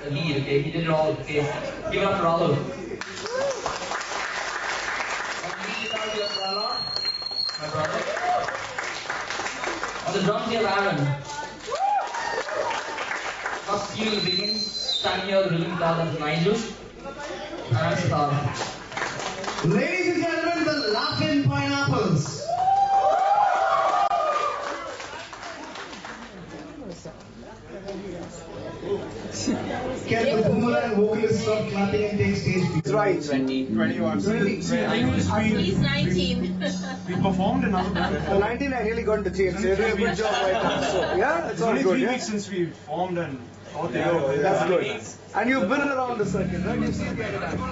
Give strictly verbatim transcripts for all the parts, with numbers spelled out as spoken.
the lead, okay? He did it all, okay? Give it up to Rahul. On the lead guitar, we have Prahlad, my brother. On the drums, we have Aaron. First, he will begin. Standing here, the rhythm guitar, that's Nigel. And I'm Star. Ladies and gentlemen, the Laffin Pineapples. Can the boomerang vocalist stop clapping and take stage? That's right. twenty. twenty-one. twenty. He's nineteen. We performed another band. At nineteen, I really got the chance. You're doing a good job right now. So, yeah, it's It's all only good. three Yeah? weeks since we formed and thought Yeah, yeah, that's good. And you've been around the circuit, right? You've seen the other time.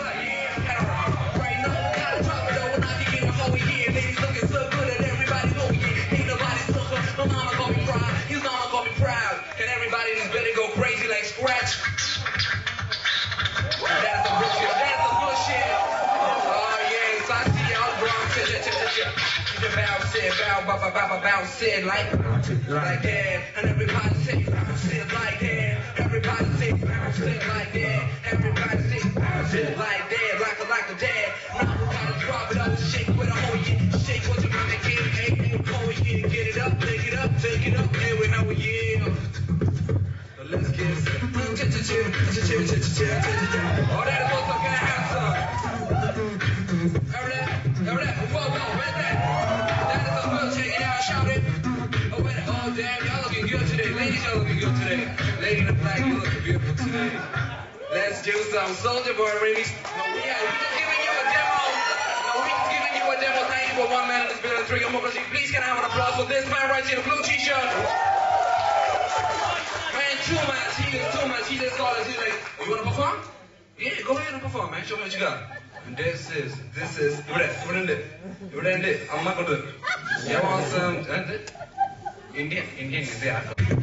Bounce it like, like that, and everybody say bounce it like that. Everybody say bounce it like that. Everybody say bounce it like that, like a like a dad. Now we gotta drop it up, shake with a whole yeah, shake what your mama can, hey, hey, go yeah, get it up, take it up, take it up, hey, we know yeah. So let's get it. Oh, that is what's up, gonna have some. Every that, every that, whoa, whoa, where's that? That is a real, check it out, shout it. Oh, wait, oh, damn, y'all looking good today. Ladies, y'all looking good today. Lady in the black, you looking beautiful today. Let's do some Soldier Boy remix. No, we are we just giving you a demo. No, we just giving you a demo. Thank you for one man in this building, three or more. Please can I have an applause for this man right here, the blue t-shirt. Man, too much. He is too much. He just called us. He's like, oh, you want to perform? Yeah, go ahead and perform, man. Show me what you got. And this is, this is, you ready? You ready? You ready? I'm not going to do it. You want some, uh, Indian, Indian is there.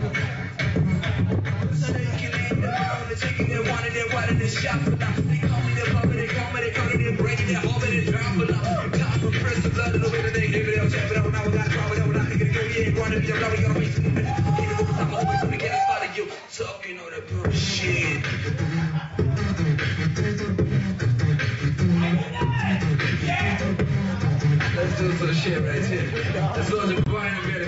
Talking all that bullshit. Let's do some shit right here. Let's go to the point and